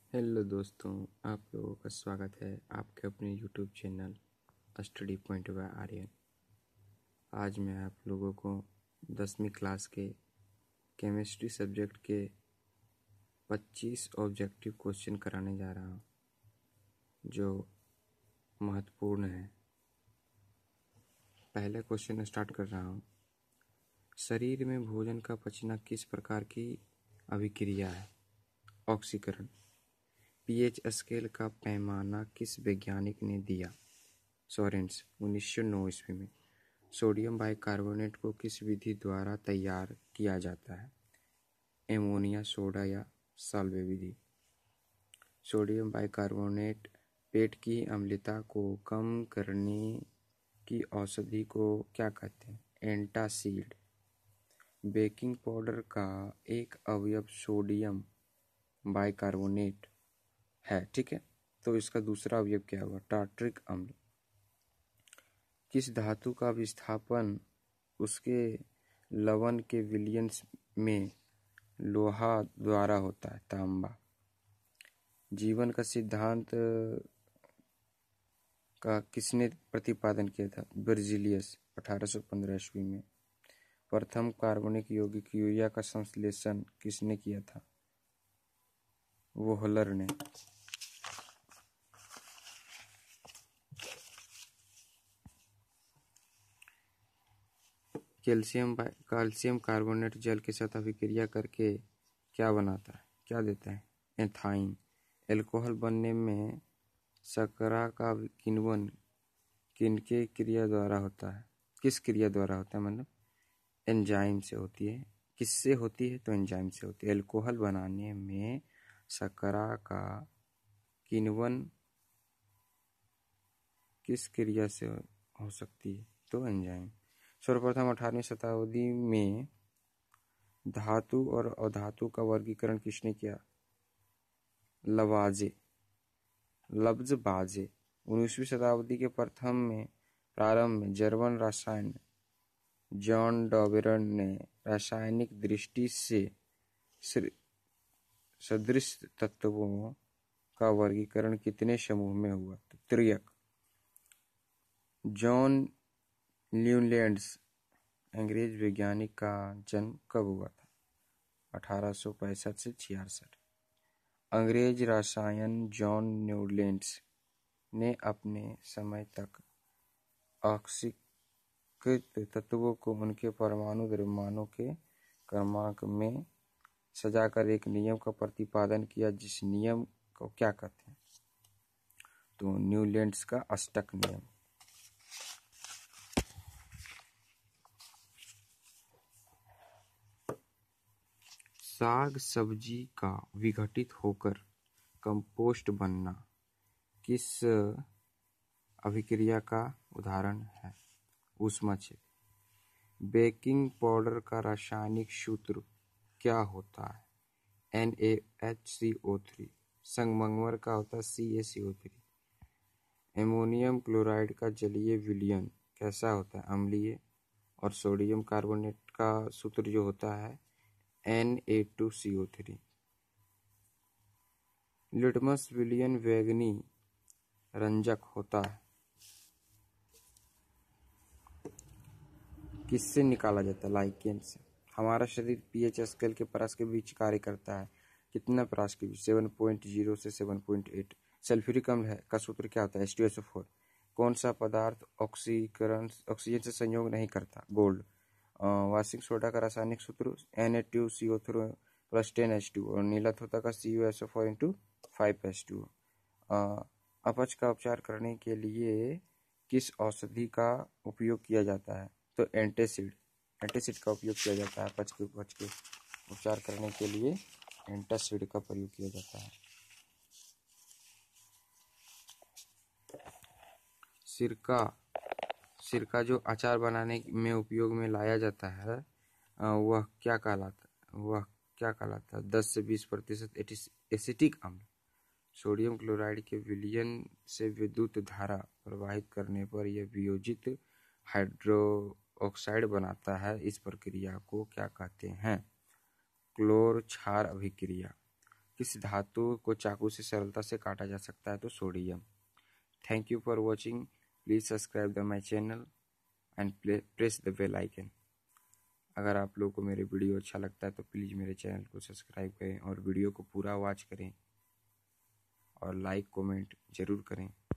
Hello दोस्तों, आप लोगों का स्वागत है आपके अपने YouTube channel study point by Aryan. आज मैं आप लोगों को 10वीं क्लास के केमिस्ट्री सब्जेक्ट के 25 ऑब्जेक्टिव क्वेश्चन कराने जा रहा हूँ जो महत्वपूर्ण है। पहले क्वेश्चन स्टार्ट कर रहा हूँ। शरीर में भोजन का पचना किस प्रकार की अभिक्रिया है? ऑक्सीकरण। पीएच स्केल का पैमाना किस वैज्ञानिक ने दिया? सोरेंस 1909 ईस्वी में। सोडियम बाइकार्बोनेट को किस विधि द्वारा तैयार किया जाता है? एमोनिया, सोडा या साल्वे विधि। सोडियम बाइकार्बोनेट पेट की अम्लता को कम करने की औषधि को क्या कहते हैं? एंटासिड। बेकिंग पाउडर का एक अवयव सोडियम बाइकार्बोनेट है, ठीक है, तो इसका दूसरा अवयव क्या हुआ? टार्ट्रिक अम्ल। किस धातु का विस्थापन उसके लवण के विलयन में लोहा द्वारा होता है? तांबा। जीवन का सिद्धांत का किसने प्रतिपादन किया था? बेrzelius 1815 ईस्वी में। प्रथम कार्बनिक यौगिक यूरिया का संश्लेषण किसने किया था? वोहलर ने। कैल्शियम कार्बोनेट जल के साथ अभिक्रिया करके क्या बनाता है, क्या देता है? एथाइन। एल्कोहल बनने में शर्करा का किण्वन किनके क्रिया द्वारा होता है? किस क्रिया द्वारा होता है? मतलब एंजाइम से होती है। किससे होती है? तो एंजाइम से होती है। एल्कोहल बनाने में शर्करा का किण्वन किस क्रिया से हो सकती है? तो एंजाइम। सर्वप्रथम 18वीं शताब्दी में धातु और अधातु का वर्गीकरण किसने किया? लवाजे। लब्ज बाजे। 19वीं शताब्दी के प्रारंभ में जर्मन रसायन जॉन डॉबेरन ने रासायनिक दृष्टि से सदृश तत्वों का वर्गीकरण कितने समूह में हुआ? तो त्रियक। जॉन ल्यूलैंड्स अंग्रेज वैज्ञानिक का जन्म कब हुआ था? 1865 से 66। अंग्रेज रसायन जॉन ल्यूलैंड्स ने अपने समय तक ऑक्सीकृत तत्वों को उनके परमाणु द्रव्यमानों के क्रमांक में सजाकर एक नियम का प्रतिपादन किया, जिस नियम को क्या कहते हैं? तो न्यूलैंड्स का अष्टक नियम। साग सब्जी का विघटित होकर कंपोस्ट बनना किस अभिक्रिया का उदाहरण है? ऊष्माक्षेप। बेकिंग पाउडर का रासायनिक सूत्र क्या होता है? NaHCO3। संगमरमर का होता है CaCO3। एमोनियम क्लोराइड का जलीय विलयन कैसा होता है? अम्लीय। और सोडियम कार्बोनेट का सूत्र जो होता है Na2CO3। लिटमस विलयन बैंगनी रंजक होता है, किससे निकाला जाता है? लाइकेन से। हमारा शरीर पीएच स्केल के परास के बीच कार्य करता है। कितना परास के बीच? 7.0 से 7.8। सल्फ्यूरिक अम्ल है का सूत्र क्या होता है? H2SO4। कौन सा पदार्थ ऑक्सीकरण ऑक्सीजन से संयोग नहीं करता? गोल्ड। वाशिंग सोडा का रासायनिक सूत्र Na2CO3 प्लस 10H2 और नीला धोता का CuSO4 इंटू 5H2। अपच का उपचार करने के लिए किस औषधि का उपयोग किया जाता है? तो एंटासिड। एंटासिड का उपयोग किया जाता है अपच के उपचार करने के लिए। एंटासिड का प्रयोग किया जाता है। सिरका जो अचार बनाने में उपयोग में लाया जाता है वह क्या कहलाता है? 10 से 20% एसिटिक अम्ल। सोडियम क्लोराइड के विलयन से विद्युत धारा प्रवाहित करने पर यह वियोजित हाइड्रो ऑक्साइड बनाता है। इस प्रक्रिया को क्या कहते हैं? क्लोर क्षार अभिक्रिया। किस धातु को चाकू से सरलता से काटा जा सकता है? तो sodium. Thank you for watching. Please subscribe the my channel and press the bell icon. अगर आप लोगों को मेरे वीडियो अच्छा लगता है तो प्लीज़ मेरे चैनल को सब्सक्राइब करें और वीडियो को पूरा वॉच करें और लाइक कमेंट ज़रूर करें।